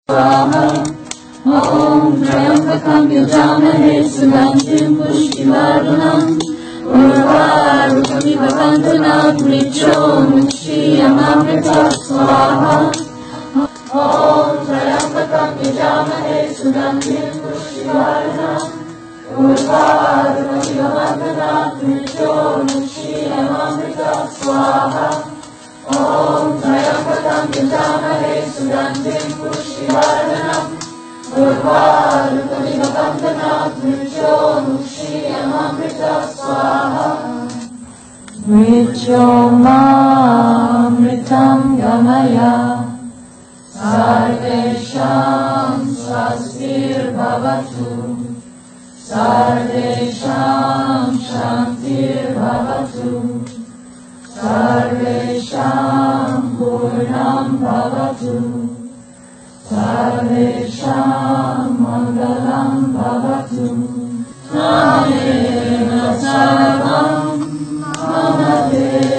स्वाहा ॐ त्र्यम्बकं यजामहे सुगन्धिं पुष्टिवर्धनम् उर्वारुकमिव बन्धनां मृत्योर्मुक्षीयमामृतः स्वाहा ॐ त्र्यम्बकं यजामहे सुगन्धिं पुष्टिवर्धनम् उर्वारुकमिव बन्धनां मृत्योर्मुक्षीयमामृतः स्वाहा ॐ त्र्यम्बकं यजामहे सुगन्धिं पुष्टिवर्धनम् उर्वारुकमिव बन्धनां मृत्योर्मुक्षीयमामृतः स्वाहा मृत्योर्मामृतं गमय सर्वेषां स्वस्तिर्भवतु सर्वेषां शान्तिर्भवतु सर्वेषां पूर्णं भवतु सर्वेषां मङ्गलं भवतु नामेन सर्वं मम देव